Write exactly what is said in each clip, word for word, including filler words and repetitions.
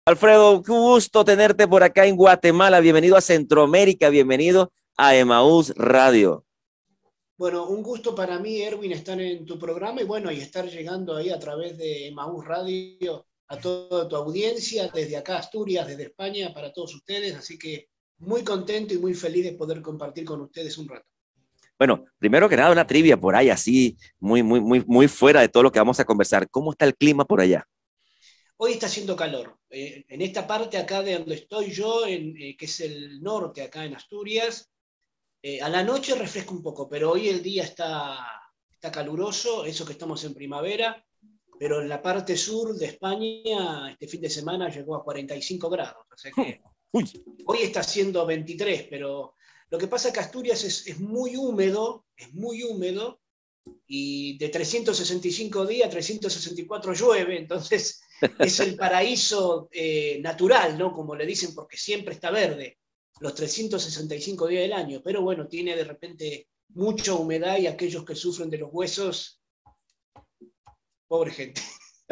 Alfredo, qué gusto tenerte por acá en Guatemala. Bienvenido a Centroamérica, bienvenido a Emaús Radio. Bueno, un gusto para mí, Erwin, estar en tu programa y bueno, y estar llegando ahí a través de Emaús Radio a toda tu audiencia, desde acá Asturias, desde España, para todos ustedes. Así que muy contento y muy feliz de poder compartir con ustedes un rato. Bueno, primero que nada, una trivia por ahí, así, muy, muy, muy, muy fuera de todo lo que vamos a conversar. ¿Cómo está el clima por allá? Hoy está haciendo calor. Eh, en esta parte acá de donde estoy yo, en, eh, que es el norte, acá en Asturias, eh, a la noche refresca un poco, pero hoy el día está, está caluroso, eso que estamos en primavera, pero en la parte sur de España este fin de semana llegó a cuarenta y cinco grados, o sea que Uy. hoy está haciendo veintitrés, pero lo que pasa es que Asturias es, es muy húmedo, es muy húmedo, y de trescientos sesenta y cinco días, trescientos sesenta y cuatro llueve, entonces es el paraíso eh, natural, ¿no? Como le dicen, porque siempre está verde, los trescientos sesenta y cinco días del año, pero bueno, tiene de repente mucha humedad y aquellos que sufren de los huesos, pobre gente.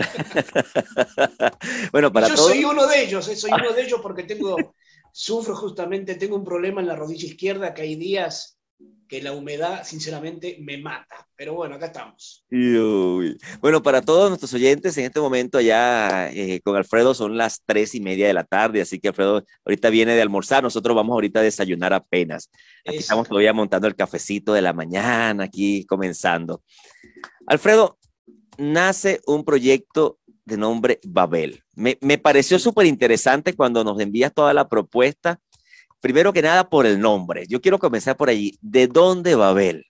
Bueno, Y para yo todos. soy uno de ellos, ¿eh? Soy uno de ellos porque tengo, sufro justamente, tengo un problema en la rodilla izquierda que hay días que la humedad, sinceramente, me mata. Pero bueno, acá estamos. Uy. Bueno, para todos nuestros oyentes, en este momento ya eh, con Alfredo son las tres y media de la tarde, así que Alfredo ahorita viene de almorzar, nosotros vamos ahorita a desayunar apenas. Aquí estamos todavía Exactamente. montando el cafecito de la mañana, aquí comenzando. Alfredo, nace un proyecto de nombre Babel. Me, me pareció súper interesante cuando nos envías toda la propuesta. Primero que nada, por el nombre. Yo quiero comenzar por allí. ¿De dónde Babel?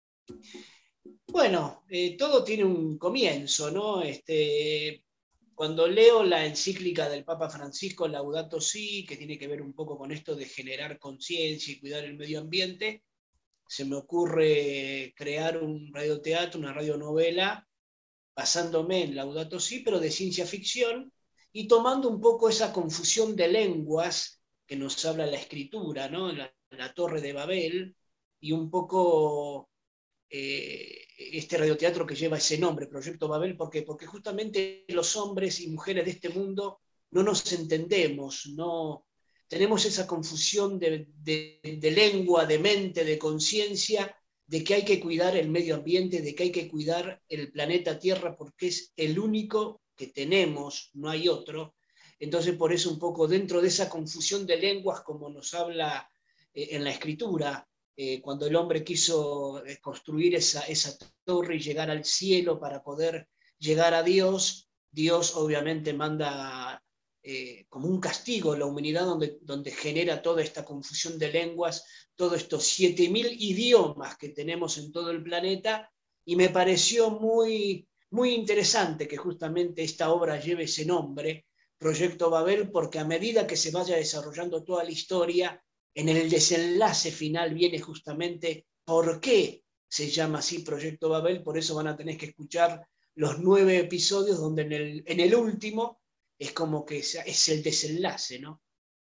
Bueno, eh, todo tiene un comienzo, ¿no? Este, cuando leo la encíclica del Papa Francisco, Laudato Si, que tiene que ver un poco con esto de generar conciencia y cuidar el medio ambiente, se me ocurre crear un radioteatro, una radionovela, basándome en Laudato Si, pero de ciencia ficción, y tomando un poco esa confusión de lenguas que nos habla la escritura, ¿no? La, la Torre de Babel, y un poco eh, este radioteatro que lleva ese nombre, Proyecto Babel, ¿por qué? Porque justamente los hombres y mujeres de este mundo no nos entendemos, no tenemos esa confusión de, de, de lengua, de mente, de conciencia, de que hay que cuidar el medio ambiente, de que hay que cuidar el planeta Tierra porque es el único que tenemos, no hay otro. Entonces, por eso un poco dentro de esa confusión de lenguas, como nos habla eh, en la escritura, eh, cuando el hombre quiso eh, construir esa, esa torre y llegar al cielo para poder llegar a Dios, Dios obviamente manda eh, como un castigo a la humanidad donde, donde genera toda esta confusión de lenguas, todos estos siete mil idiomas que tenemos en todo el planeta, y me pareció muy, muy interesante que justamente esta obra lleve ese nombre, Proyecto Babel, porque a medida que se vaya desarrollando toda la historia, en el desenlace final viene justamente por qué se llama así Proyecto Babel, por eso van a tener que escuchar los nueve episodios donde en el, en el último es como que es el desenlace, ¿no?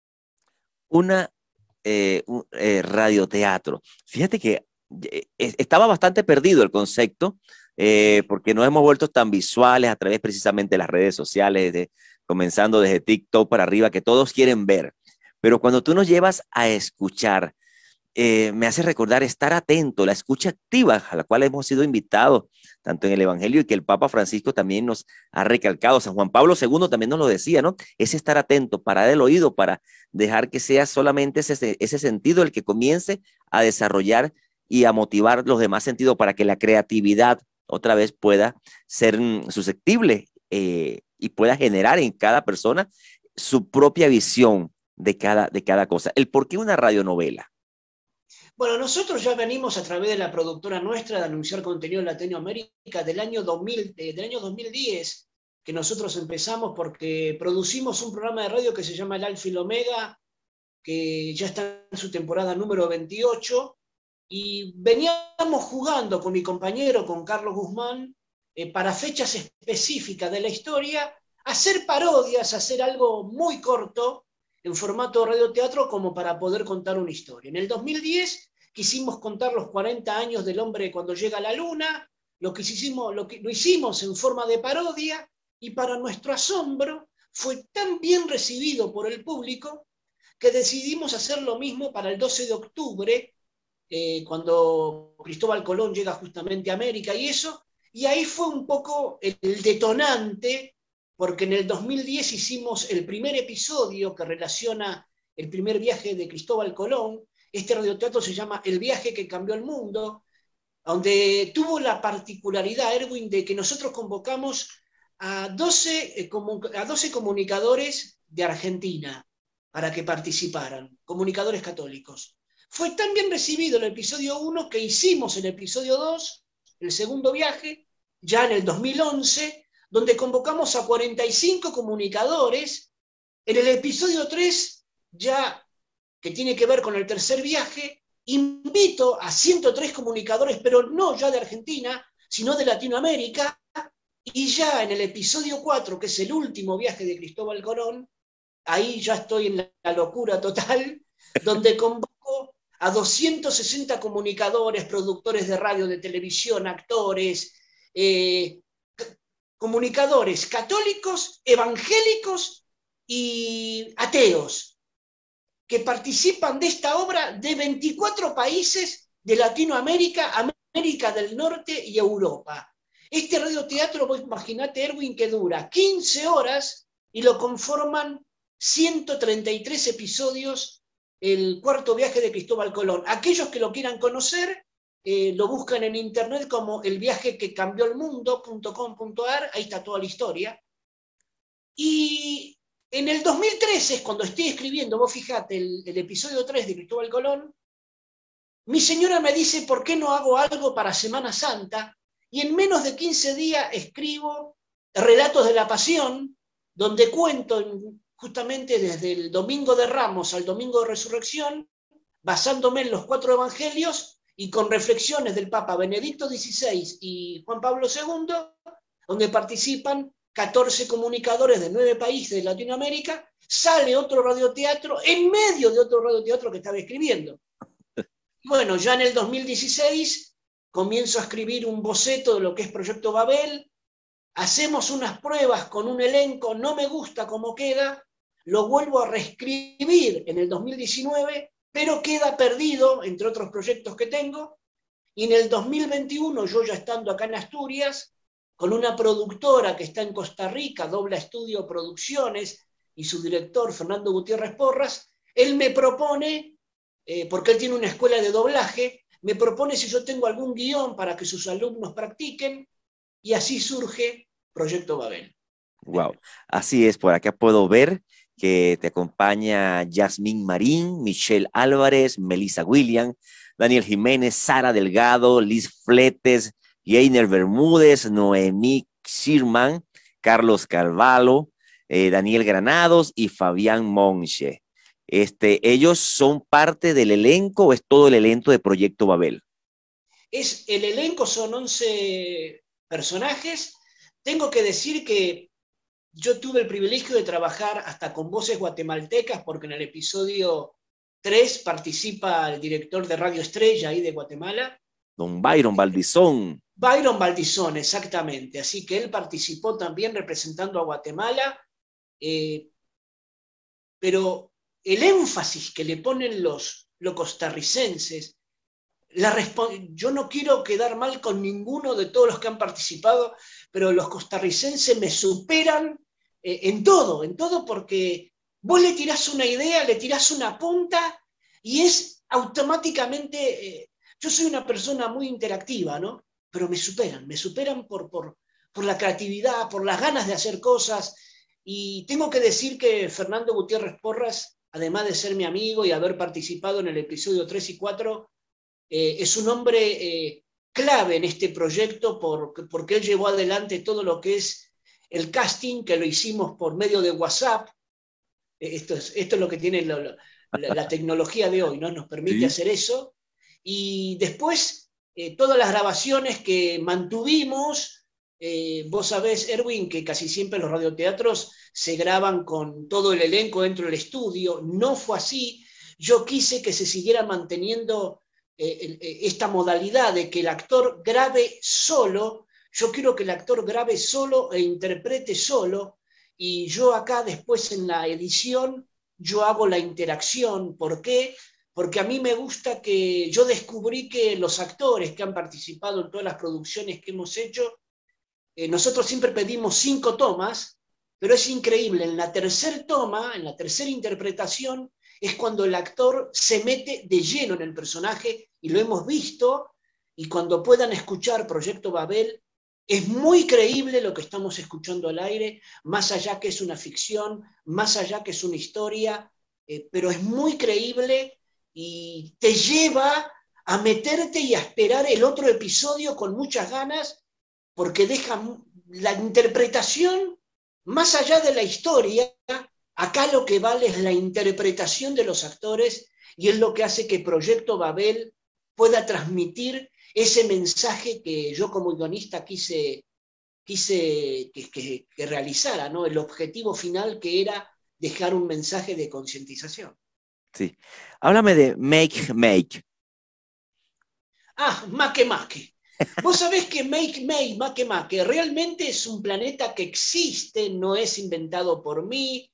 Una eh, un, eh, radioteatro. Fíjate que eh, estaba bastante perdido el concepto, eh, Sí. porque nos hemos vuelto tan visuales a través precisamente de las redes sociales, de, comenzando desde TikTok para arriba, que todos quieren ver. Pero cuando tú nos llevas a escuchar, eh, me hace recordar estar atento, la escucha activa a la cual hemos sido invitados, tanto en el Evangelio y que el Papa Francisco también nos ha recalcado. San Juan Pablo segundo también nos lo decía, ¿no? Es estar atento, parar el oído para dejar que sea solamente ese, ese sentido el que comience a desarrollar y a motivar los demás sentidos para que la creatividad otra vez pueda ser mm, susceptible eh, y pueda generar en cada persona su propia visión de cada, de cada cosa. El por qué una radionovela. Bueno, nosotros ya venimos a través de la productora nuestra de anunciar contenido en Latinoamérica del año dos mil, del año dos mil diez, que nosotros empezamos porque producimos un programa de radio que se llama El Alfa y el Omega, que ya está en su temporada número veintiocho, y veníamos jugando con mi compañero, con Carlos Guzmán, eh, para fechas específicas de la historia, hacer parodias, hacer algo muy corto, en formato radioteatro, como para poder contar una historia. En el dos mil diez quisimos contar los cuarenta años del hombre cuando llega a la luna, lo que hicimos, lo que, lo hicimos en forma de parodia, y para nuestro asombro fue tan bien recibido por el público que decidimos hacer lo mismo para el doce de octubre, eh, cuando Cristóbal Colón llega justamente a América y eso, y ahí fue un poco el detonante, porque en el dos mil diez hicimos el primer episodio que relaciona el primer viaje de Cristóbal Colón. Este radioteatro se llama El viaje que cambió el mundo, donde tuvo la particularidad, Erwin, de que nosotros convocamos a doce, eh, a doce comunicadores de Argentina para que participaran, comunicadores católicos. Fue tan bien recibido el episodio uno que hicimos el episodio dos, el segundo viaje, ya en el dos mil once, donde convocamos a cuarenta y cinco comunicadores. En el episodio tres, ya que tiene que ver con el tercer viaje, invito a ciento tres comunicadores, pero no ya de Argentina, sino de Latinoamérica, y ya en el episodio cuatro, que es el último viaje de Cristóbal Colón, ahí ya estoy en la locura total, donde convoco a doscientos sesenta comunicadores, productores de radio, de televisión, actores, eh, comunicadores católicos, evangélicos y ateos, que participan de esta obra de veinticuatro países de Latinoamérica, América del Norte y Europa. Este radioteatro, vos imaginate, Erwin, que dura quince horas y lo conforman ciento treinta y tres episodios, el cuarto viaje de Cristóbal Colón. Aquellos que lo quieran conocer, eh, lo buscan en internet como el viaje que cambió el mundo punto com punto a r, ahí está toda la historia. Y en el dos mil trece, cuando estoy escribiendo, vos fijate, el, el episodio tres de Cristóbal Colón, mi señora me dice, ¿por qué no hago algo para Semana Santa? Y en menos de quince días escribo Relatos de la Pasión, donde cuento justamente desde el Domingo de Ramos al Domingo de Resurrección, basándome en los cuatro evangelios y con reflexiones del Papa Benedicto dieciséis y Juan Pablo segundo, donde participan catorce comunicadores de nueve países de Latinoamérica. Sale otro radioteatro en medio de otro radioteatro que estaba escribiendo. Bueno, ya en el dos mil dieciséis comienzo a escribir un boceto de lo que es Proyecto Babel, hacemos unas pruebas con un elenco, no me gusta cómo queda, lo vuelvo a reescribir en el dos mil diecinueve, pero queda perdido entre otros proyectos que tengo, y en el dos mil veintiuno, yo ya estando acá en Asturias, con una productora que está en Costa Rica, Dobla Estudio Producciones, y su director, Fernando Gutiérrez Porras, él me propone, eh, porque él tiene una escuela de doblaje, me propone si yo tengo algún guión para que sus alumnos practiquen, y así surge Proyecto Babel. Wow, así es, por acá puedo ver que te acompaña Yasmín Marín, Michelle Álvarez, Melissa William, Daniel Jiménez, Sara Delgado, Liz Fletes, Yeiner Bermúdez, Noemí Schirman, Carlos Carvalho, eh, Daniel Granados y Fabián Monche. Este, ¿ellos son parte del elenco o es todo el elenco de Proyecto Babel? Es el elenco, son once personajes. Tengo que decir que yo tuve el privilegio de trabajar hasta con voces guatemaltecas, porque en el episodio tres participa el director de Radio Estrella ahí de Guatemala. Don Byron Valdizón. Byron Valdizón, exactamente. Así que él participó también representando a Guatemala. Eh, pero el énfasis que le ponen los, los costarricenses, la yo no quiero quedar mal con ninguno de todos los que han participado, pero los costarricenses me superan eh, en todo, en todo, porque vos le tirás una idea, le tirás una punta y es automáticamente, eh, yo soy una persona muy interactiva, ¿no? Pero me superan, me superan por, por, por la creatividad, por las ganas de hacer cosas. Y tengo que decir que Fernando Gutiérrez Porras, además de ser mi amigo y haber participado en el episodio tres y cuatro, eh, es un hombre eh, clave en este proyecto por, porque él llevó adelante todo lo que es el casting, que lo hicimos por medio de WhatsApp. Esto es, esto es lo que tiene lo, lo, la, la tecnología de hoy, ¿no? Nos permite sí. hacer eso. Y después, eh, todas las grabaciones que mantuvimos, eh, vos sabés, Erwin, que casi siempre los radioteatros se graban con todo el elenco dentro del estudio. No fue así. Yo quise que se siguiera manteniendo eh, eh, esta modalidad de que el actor grabe solo. Yo quiero que el actor grabe solo e interprete solo. y yo acá después en la edición, yo hago la interacción. ¿Por qué? Porque a mí me gusta que yo descubrí que los actores que han participado en todas las producciones que hemos hecho, eh, nosotros siempre pedimos cinco tomas, pero es increíble, en la tercera toma, en la tercera interpretación, es cuando el actor se mete de lleno en el personaje, y lo hemos visto, y cuando puedan escuchar Proyecto Babel, es muy creíble lo que estamos escuchando al aire, más allá que es una ficción, más allá que es una historia, eh, pero es muy creíble y te lleva a meterte y a esperar el otro episodio con muchas ganas, porque deja la interpretación, más allá de la historia, acá lo que vale es la interpretación de los actores, y es lo que hace que Proyecto Babel pueda transmitir ese mensaje que yo como guionista quise, quise que, que, que realizara, ¿no? El objetivo final, que era dejar un mensaje de concientización. Sí. Háblame de Make Make. Ah, Make Make. Vos sabés que Make Make, Make Make, realmente es un planeta que existe, no es inventado por mí,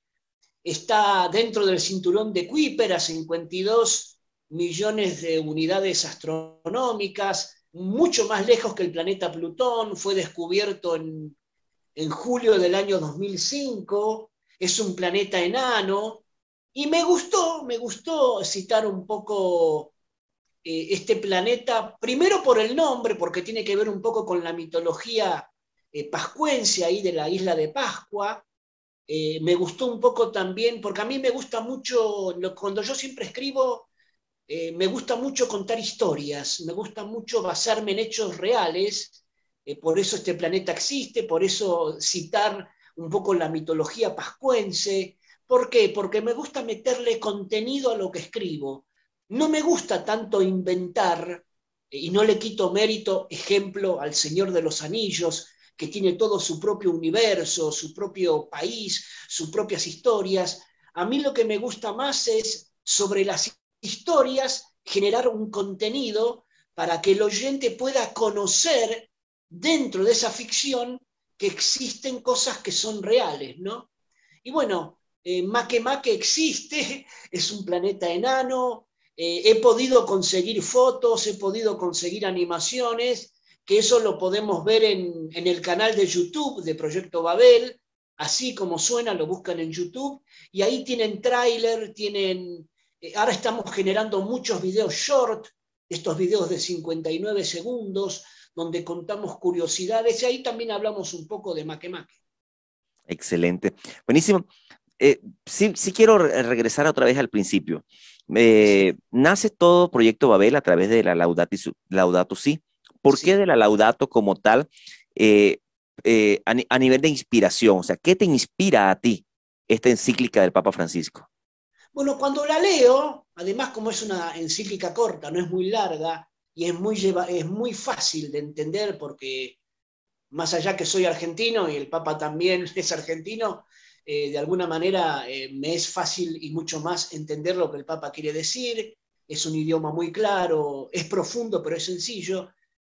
está dentro del cinturón de Kuiper a cincuenta y dos millones de unidades astronómicas, mucho más lejos que el planeta Plutón, fue descubierto en, en julio del año dos mil cinco, es un planeta enano, y me gustó, me gustó citar un poco eh, este planeta, primero por el nombre, porque tiene que ver un poco con la mitología eh, pascuense ahí de la isla de Pascua. Eh, me gustó un poco también, porque a mí me gusta mucho, lo, cuando yo siempre escribo, eh, me gusta mucho contar historias, me gusta mucho basarme en hechos reales, eh, por eso este planeta existe, por eso citar un poco la mitología pascuense. ¿Por qué? Porque me gusta meterle contenido a lo que escribo. No me gusta tanto inventar, eh, y no le quito mérito, ejemplo, al Señor de los Anillos, que tiene todo su propio universo, su propio país, sus propias historias. A mí lo que me gusta más es, sobre las historias, generar un contenido para que el oyente pueda conocer dentro de esa ficción que existen cosas que son reales, ¿no? Y bueno, eh, Make Make existe, es un planeta enano, eh, he podido conseguir fotos, he podido conseguir animaciones, que eso lo podemos ver en, en el canal de YouTube de Proyecto Babel, así como suena, lo buscan en YouTube, y ahí tienen tráiler, tienen, eh, ahora estamos generando muchos videos short, estos videos de cincuenta y nueve segundos, donde contamos curiosidades, y ahí también hablamos un poco de Make Make. Excelente. Buenísimo. Eh, sí, sí quiero re regresar otra vez al principio. Eh, sí. Nace todo Proyecto Babel a través de la Laudato, Laudato Si. ¿Por sí. qué de la Laudato como tal? Eh, eh, a, a nivel de inspiración, o sea, ¿qué te inspira a ti esta encíclica del Papa Francisco? Bueno, cuando la leo, además como es una encíclica corta, no es muy larga, y es muy, lleva, es muy fácil de entender, porque más allá que soy argentino y el Papa también es argentino, eh, de alguna manera eh, me es fácil y mucho más entender lo que el Papa quiere decir. Es un idioma muy claro, es profundo, pero es sencillo.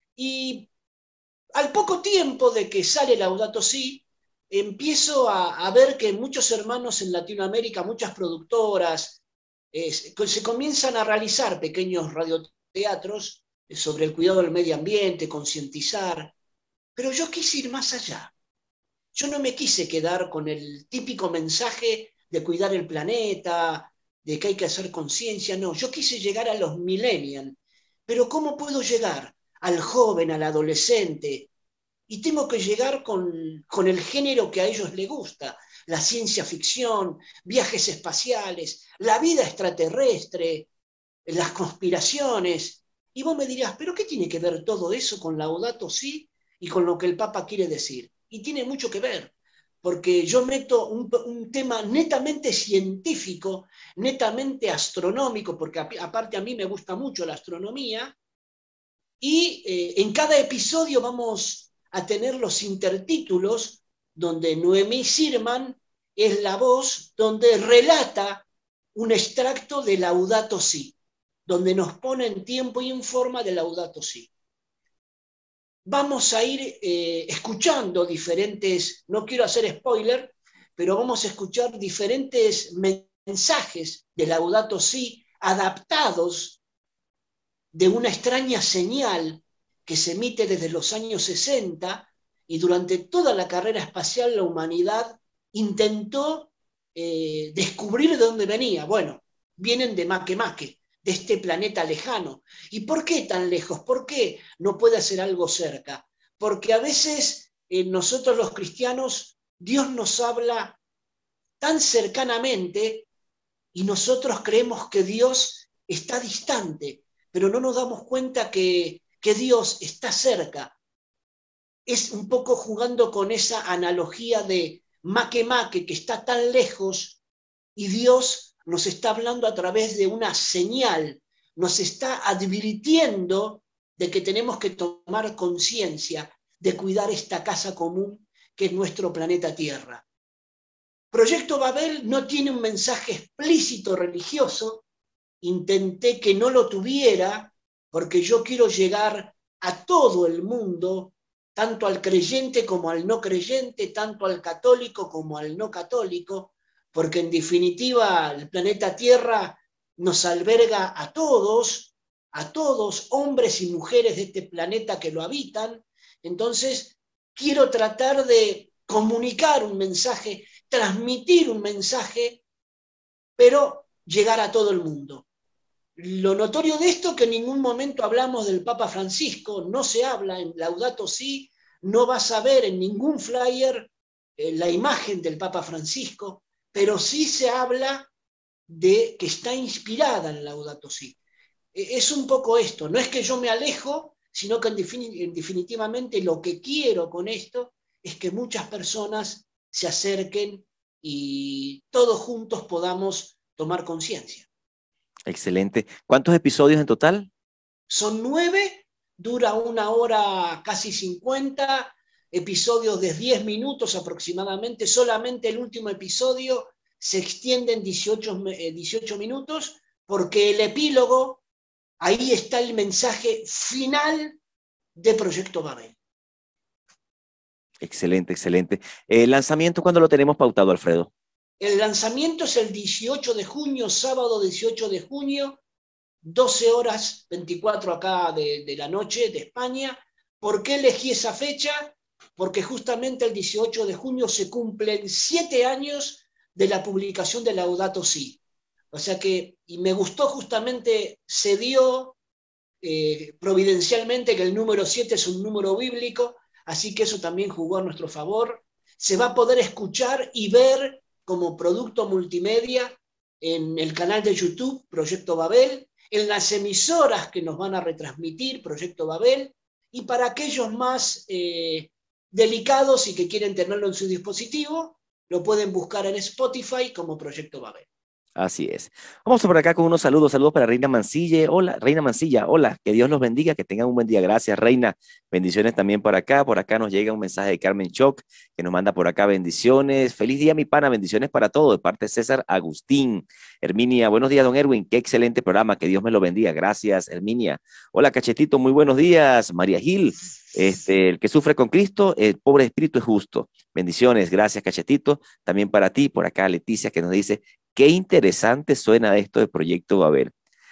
Y al poco tiempo de que sale Laudato Si, empiezo a, a ver que muchos hermanos en Latinoamérica, muchas productoras, eh, se comienzan a realizar pequeños radioteatros sobre el cuidado del medio ambiente, concientizar. Pero yo quise ir más allá. Yo no me quise quedar con el típico mensaje de cuidar el planeta, de que hay que hacer conciencia. No, yo quise llegar a los millennials. Pero ¿cómo puedo llegar al joven, al adolescente? Y tengo que llegar con, con el género que a ellos les gusta. La ciencia ficción, viajes espaciales, la vida extraterrestre, las conspiraciones. Y vos me dirás, ¿pero qué tiene que ver todo eso con Laudato Si y con lo que el Papa quiere decir? Y tiene mucho que ver, porque yo meto un, un tema netamente científico, netamente astronómico, porque a, aparte a mí me gusta mucho la astronomía, y eh, en cada episodio vamos a tener los intertítulos, donde Noemí Sirman es la voz, donde relata un extracto de Laudato Si, donde nos pone en tiempo y en forma de Laudato Si. Vamos a ir eh, escuchando diferentes, no quiero hacer spoiler, pero vamos a escuchar diferentes mensajes de Laudato Si adaptados de una extraña señal que se emite desde los años sesenta, y durante toda la carrera espacial la humanidad intentó eh, descubrir de dónde venía. Bueno, vienen de Makemake, de este planeta lejano. ¿Y por qué tan lejos? ¿Por qué no puede hacer algo cerca? Porque a veces eh, nosotros los cristianos, Dios nos habla tan cercanamente y nosotros creemos que Dios está distante, pero no nos damos cuenta que, que Dios está cerca. Es un poco jugando con esa analogía de Makemake, que está tan lejos, y Dios nos está hablando a través de una señal, nos está advirtiendo de que tenemos que tomar conciencia de cuidar esta casa común que es nuestro planeta Tierra. Proyecto Babel no tiene un mensaje explícito religioso, intenté que no lo tuviera porque yo quiero llegar a todo el mundo, tanto al creyente como al no creyente, tanto al católico como al no católico, porque en definitiva el planeta Tierra nos alberga a todos, a todos, hombres y mujeres de este planeta que lo habitan. Entonces, quiero tratar de comunicar un mensaje, transmitir un mensaje, pero llegar a todo el mundo. Lo notorio de esto es que en ningún momento hablamos del Papa Francisco, no se habla en Laudato Si, no vas a ver en ningún flyer eh, la imagen del Papa Francisco, pero sí se habla de que está inspirada en Laudato Si. Eh, es un poco esto, no es que yo me alejo, sino que en defini- en definitivamente lo que quiero con esto es que muchas personas se acerquen y todos juntos podamos tomar conciencia. Excelente. ¿Cuántos episodios en total? Son nueve, dura una hora casi cincuenta, episodios de diez minutos aproximadamente. Solamente el último episodio se extiende en dieciocho, dieciocho minutos, porque el epílogo, ahí está el mensaje final de Proyecto Babel. Excelente, excelente. ¿El lanzamiento cuándo lo tenemos pautado, Alfredo? El lanzamiento es el dieciocho de junio, sábado dieciocho de junio, doce horas veinticuatro acá de, de la noche de España. ¿Por qué elegí esa fecha? Porque justamente el dieciocho de junio se cumplen siete años de la publicación de Laudato Si. O sea que, y me gustó justamente, se dio eh, providencialmente que el número siete es un número bíblico, así que eso también jugó a nuestro favor. Se va a poder escuchar y ver como producto multimedia en el canal de YouTube Proyecto Babel, en las emisoras que nos van a retransmitir Proyecto Babel, y para aquellos más eh, delicados y que quieren tenerlo en su dispositivo, lo pueden buscar en Spotify como Proyecto Babel. Así es. Vamos por acá con unos saludos. Saludos para Reina Mancilla. Hola, Reina Mancilla. Hola, que Dios los bendiga, que tengan un buen día. Gracias, Reina. Bendiciones también por acá. Por acá nos llega un mensaje de Carmen Choc, que nos manda por acá bendiciones. Feliz día, mi pana. Bendiciones para todos. De parte de César Agustín. Herminia, buenos días, don Erwin. Qué excelente programa. Que Dios me lo bendiga. Gracias, Herminia. Hola, Cachetito. Muy buenos días. María Gil. Este, el que sufre con Cristo, el pobre espíritu es justo. Bendiciones. Gracias, Cachetito. También para ti. Por acá, Leticia, que nos dice: qué interesante suena esto de Proyecto Babel.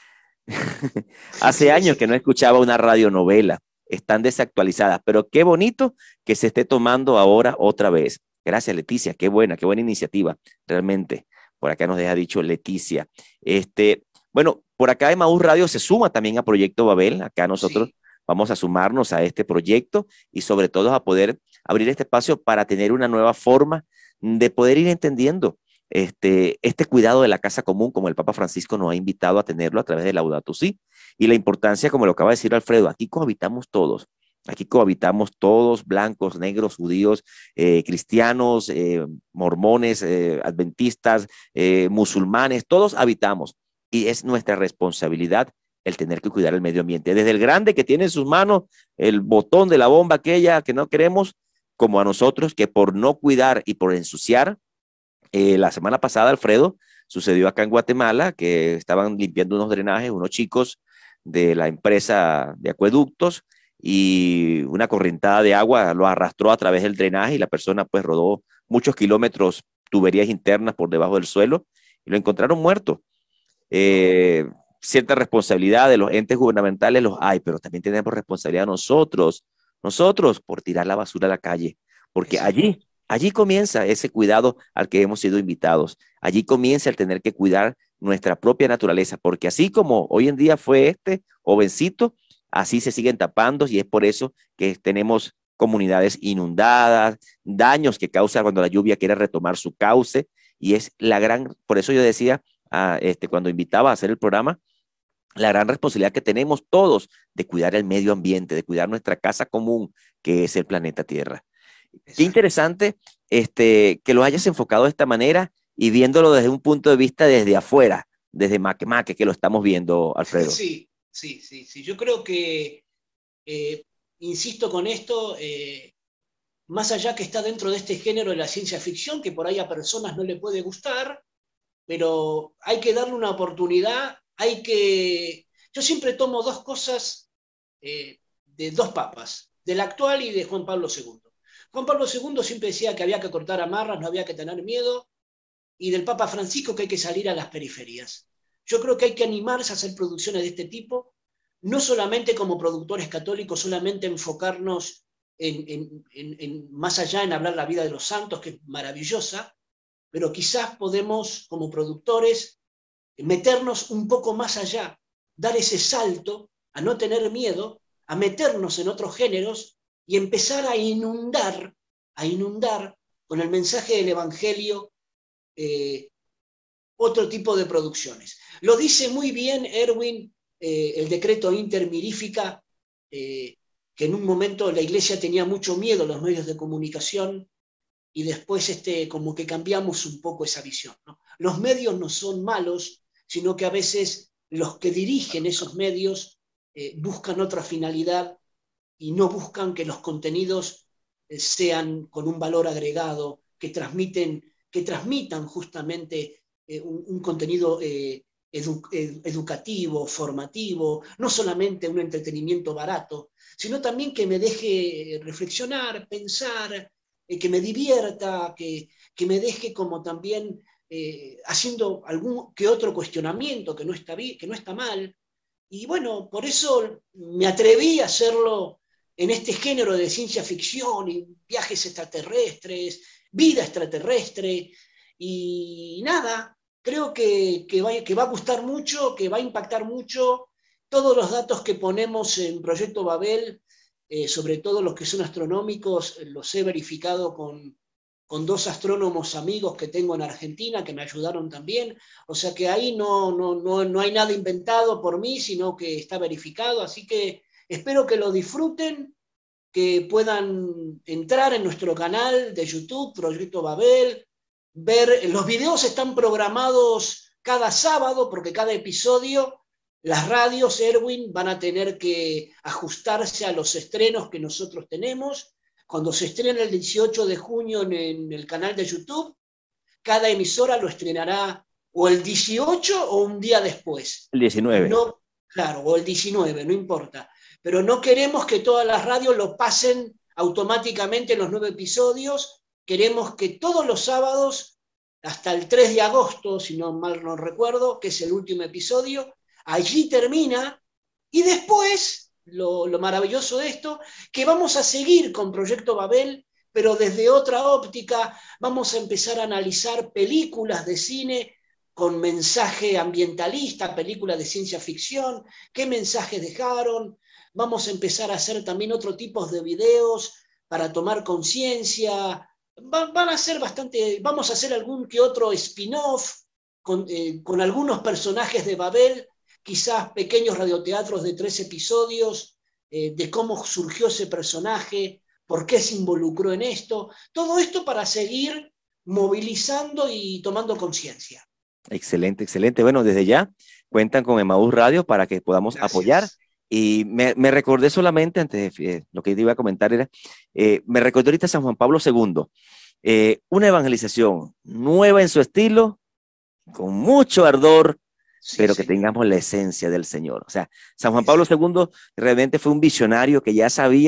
Hace años que no escuchaba una radionovela, están desactualizadas, pero qué bonito que se esté tomando ahora otra vez. Gracias, Leticia, qué buena, qué buena iniciativa, realmente. Por acá nos deja dicho Leticia. Este, bueno, por acá Emaús Radio se suma también a Proyecto Babel. Acá nosotros sí vamos a sumarnos a este proyecto y sobre todo a poder abrir este espacio para tener una nueva forma de poder ir entendiendo Este, este cuidado de la casa común, como el Papa Francisco nos ha invitado a tenerlo a través de Laudato Si, y la importancia, como lo acaba de decir Alfredo, aquí cohabitamos todos, aquí cohabitamos todos, blancos, negros, judíos, eh, cristianos, eh, mormones, eh, adventistas, eh, musulmanes, todos habitamos, y es nuestra responsabilidad el tener que cuidar el medio ambiente, desde el grande que tiene en sus manos el botón de la bomba aquella que no queremos, como a nosotros que por no cuidar y por ensuciar. Eh, la semana pasada, Alfredo, sucedió acá en Guatemala que estaban limpiando unos drenajes, unos chicos de la empresa de acueductos, y una correntada de agua lo arrastró a través del drenaje y la persona pues rodó muchos kilómetros tuberías internas por debajo del suelo y lo encontraron muerto. Eh, cierta responsabilidad de los entes gubernamentales los hay, pero también tenemos responsabilidad nosotros, nosotros por tirar la basura a la calle, porque allí, allí comienza ese cuidado al que hemos sido invitados, allí comienza el tener que cuidar nuestra propia naturaleza, porque así como hoy en día fue este jovencito, así se siguen tapando y es por eso que tenemos comunidades inundadas, daños que causa cuando la lluvia quiere retomar su cauce y es la gran, por eso yo decía, a, este, cuando invitaba a hacer el programa, la gran responsabilidad que tenemos todos de cuidar el medio ambiente, de cuidar nuestra casa común, que es el planeta Tierra. Exacto. Qué interesante este, que lo hayas enfocado de esta manera y viéndolo desde un punto de vista desde afuera, desde Maquemaque, que lo estamos viendo, Alfredo. Sí, sí, sí, sí. Yo creo que, eh, insisto con esto, eh, más allá que está dentro de este género de la ciencia ficción, que por ahí a personas no le puede gustar, pero hay que darle una oportunidad, hay que... Yo siempre tomo dos cosas eh, de dos papas, del actual y de Juan Pablo segundo. Juan Pablo segundo siempre decía que había que cortar amarras, no había que tener miedo, y del Papa Francisco que hay que salir a las periferias. Yo creo que hay que animarse a hacer producciones de este tipo, no solamente como productores católicos, solamente enfocarnos en, en, en, en más allá en hablar la vida de los santos, que es maravillosa, pero quizás podemos, como productores, meternos un poco más allá, dar ese salto, a no tener miedo, a meternos en otros géneros y empezar a inundar, a inundar con el mensaje del Evangelio eh, otro tipo de producciones. Lo dice muy bien Erwin, eh, el decreto intermirífica, eh, que en un momento la Iglesia tenía mucho miedo a los medios de comunicación, y después este, como que cambiamos un poco esa visión, ¿no? Los medios no son malos, sino que a veces los que dirigen esos medios eh, buscan otra finalidad y no buscan que los contenidos eh, sean con un valor agregado, que, transmiten, que transmitan justamente eh, un, un contenido eh, edu, ed, educativo, formativo, no solamente un entretenimiento barato, sino también que me deje reflexionar, pensar, que me divierta, que, que me deje como también eh, haciendo algún que otro cuestionamiento que no, está bien, que no está mal. Y bueno, por eso me atreví a hacerlo en este género de ciencia ficción y viajes extraterrestres, vida extraterrestre, y nada, creo que, que, va, que va a gustar mucho, que va a impactar mucho. Todos los datos que ponemos en Proyecto Babel, Eh, sobre todo los que son astronómicos, los he verificado con, con dos astrónomos amigos que tengo en Argentina, que me ayudaron también, o sea que ahí no, no, no, no hay nada inventado por mí, sino que está verificado, así que espero que lo disfruten, que puedan entrar en nuestro canal de YouTube, Proyecto Babel, ver, los videos están programados cada sábado, porque cada episodio... Las radios, Erwin, van a tener que ajustarse a los estrenos que nosotros tenemos. Cuando se estrena el dieciocho de junio en, en el canal de YouTube, cada emisora lo estrenará o el dieciocho o un día después. El diecinueve. No, claro, o el diecinueve, no importa. Pero no queremos que todas las radios lo pasen automáticamente los nueve episodios. Queremos que todos los sábados, hasta el tres de agosto, si no mal no recuerdo, que es el último episodio, allí termina, y después, lo, lo maravilloso de esto, que vamos a seguir con Proyecto Babel, pero desde otra óptica, vamos a empezar a analizar películas de cine con mensaje ambientalista, películas de ciencia ficción, qué mensajes dejaron, vamos a empezar a hacer también otro tipo de videos para tomar conciencia, Va, van a ser bastante, vamos a hacer algún que otro spin-off con, eh, con algunos personajes de Babel, quizás pequeños radioteatros de tres episodios, eh, de cómo surgió ese personaje, por qué se involucró en esto, todo esto para seguir movilizando y tomando conciencia. Excelente, excelente. Bueno, desde ya cuentan con Emaús Radio para que podamos Gracias. apoyar. Y me, me recordé solamente, antes de eh, lo que te iba a comentar era, eh, me recordé ahorita San Juan Pablo segundo, eh, una evangelización nueva en su estilo, con mucho ardor, sí, pero que señor. tengamos la esencia del Señor. O sea, San Juan Pablo segundo realmente fue un visionario que ya sabía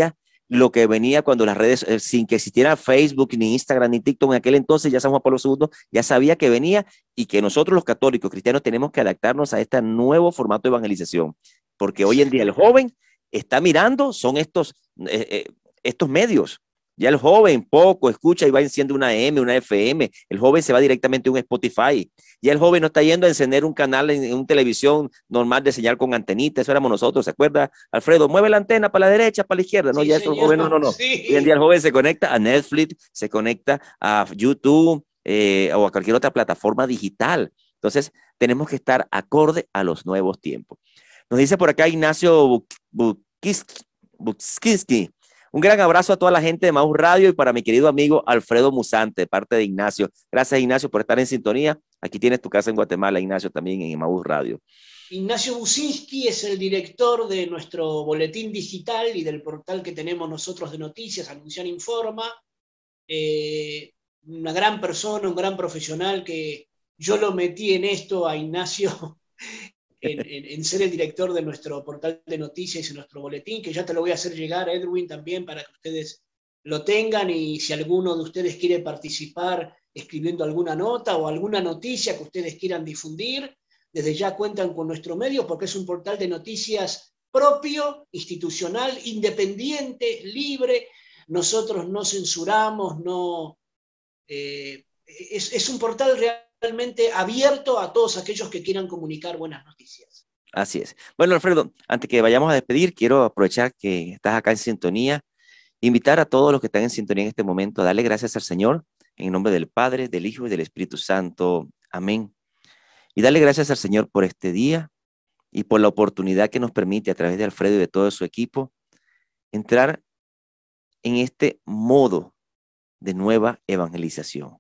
lo que venía cuando las redes, eh, sin que existiera Facebook, ni Instagram, ni TikTok en aquel entonces, ya San Juan Pablo segundo ya sabía que venía y que nosotros los católicos cristianos tenemos que adaptarnos a este nuevo formato de evangelización, porque hoy en día el joven está mirando, son estos, eh, eh, estos medios. Ya el joven poco escucha y va enciende una A M, una F M. El joven se va directamente a un Spotify. Ya el joven no está yendo a encender un canal en, en una televisión normal de señal con antenita. Eso éramos nosotros, ¿se acuerda? Alfredo, mueve la antena para la derecha, para la izquierda. No, Sí, ya el joven, no, no, señor, no. sí. Hoy en día el joven se conecta a Netflix, se conecta a YouTube eh, o a cualquier otra plataforma digital. Entonces, tenemos que estar acorde a los nuevos tiempos. Nos dice por acá Ignacio Buczynski. Un gran abrazo a toda la gente de Emaús Radio y para mi querido amigo Alfredo Musante, de parte de Ignacio. Gracias, Ignacio, por estar en sintonía. Aquí tienes tu casa en Guatemala, Ignacio, también en Emaús Radio. Ignacio Buczynski es el director de nuestro boletín digital y del portal que tenemos nosotros de noticias, Anunciar Informa. Eh, una gran persona, un gran profesional que yo lo metí en esto a Ignacio en, en, en ser el director de nuestro portal de noticias y nuestro boletín, que ya te lo voy a hacer llegar, Edwin, también para que ustedes lo tengan y si alguno de ustedes quiere participar escribiendo alguna nota o alguna noticia que ustedes quieran difundir, desde ya cuentan con nuestro medio porque es un portal de noticias propio, institucional, independiente, libre. Nosotros no censuramos, no, eh, es, es un portal realmente abierto a todos aquellos que quieran comunicar buenas noticias. Así es. Bueno, Alfredo, antes que vayamos a despedir, quiero aprovechar que estás acá en sintonía, invitar a todos los que están en sintonía en este momento a darle gracias al Señor en nombre del Padre, del Hijo y del Espíritu Santo. Amén. Y darle gracias al Señor por este día y por la oportunidad que nos permite a través de Alfredo y de todo su equipo entrar en este modo de nueva evangelización.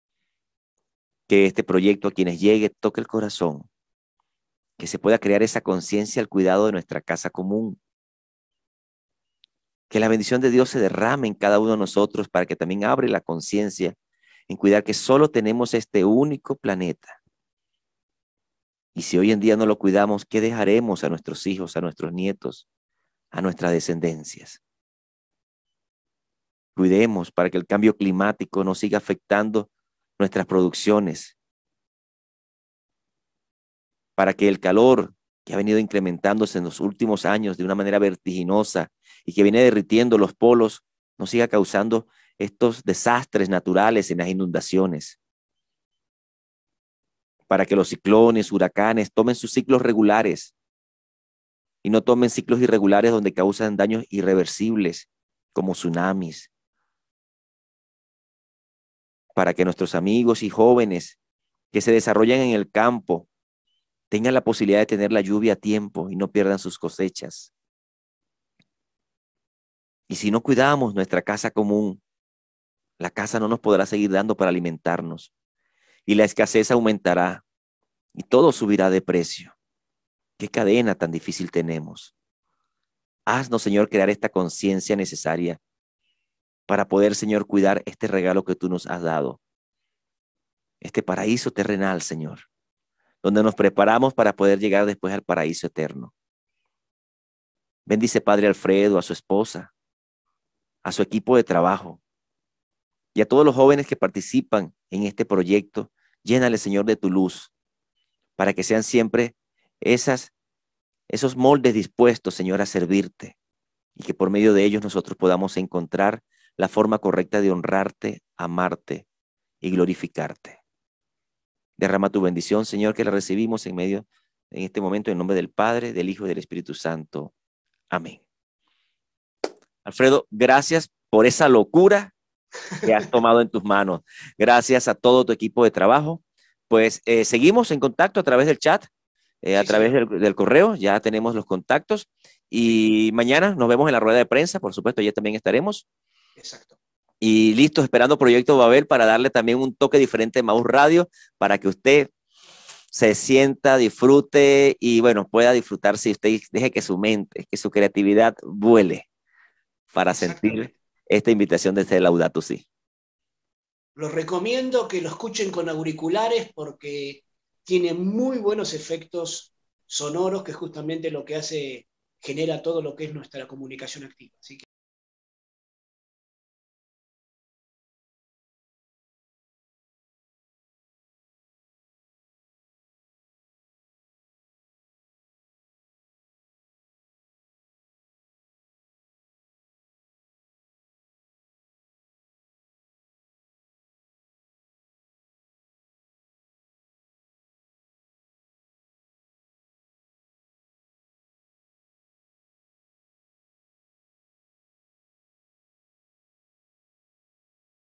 Que este proyecto a quienes llegue toque el corazón, que se pueda crear esa conciencia al cuidado de nuestra casa común, que la bendición de Dios se derrame en cada uno de nosotros para que también abre la conciencia en cuidar que solo tenemos este único planeta. Y si hoy en día no lo cuidamos, ¿qué dejaremos a nuestros hijos, a nuestros nietos, a nuestras descendencias? Cuidemos para que el cambio climático no siga afectando nuestras producciones, para que el calor que ha venido incrementándose en los últimos años de una manera vertiginosa y que viene derritiendo los polos, no siga causando estos desastres naturales en las inundaciones. Para que los ciclones, huracanes tomen sus ciclos regulares y no tomen ciclos irregulares donde causan daños irreversibles como tsunamis. Para que nuestros amigos y jóvenes que se desarrollan en el campo tengan la posibilidad de tener la lluvia a tiempo y no pierdan sus cosechas. Y si no cuidamos nuestra casa común, la casa no nos podrá seguir dando para alimentarnos y la escasez aumentará y todo subirá de precio. ¿Qué cadena tan difícil tenemos? Haznos, Señor, crear esta conciencia necesaria para poder, Señor, cuidar este regalo que tú nos has dado. Este paraíso terrenal, Señor, donde nos preparamos para poder llegar después al paraíso eterno. Bendice, Padre Alfredo, a su esposa, a su equipo de trabajo y a todos los jóvenes que participan en este proyecto. Llénale, Señor, de tu luz para que sean siempre esas, esos moldes dispuestos, Señor, a servirte y que por medio de ellos nosotros podamos encontrar la forma correcta de honrarte, amarte y glorificarte. Derrama tu bendición, Señor, que la recibimos en medio, en este momento, en nombre del Padre, del Hijo y del Espíritu Santo. Amén. Alfredo, gracias por esa locura que has tomado en tus manos. Gracias a todo tu equipo de trabajo. Pues eh, seguimos en contacto a través del chat, eh, a Sí, través señor. del, del correo, ya tenemos los contactos. Y mañana nos vemos en la rueda de prensa, por supuesto, ya también estaremos. Exacto. Y listos, esperando Proyecto Babel para darle también un toque diferente de Emaús Radio, para que usted se sienta, disfrute y bueno, pueda disfrutar si usted deje que su mente, que su creatividad vuele para sentir esta invitación desde Laudato Si. Los recomiendo que lo escuchen con auriculares porque tiene muy buenos efectos sonoros, que es justamente lo que hace, genera todo lo que es nuestra comunicación activa. Así que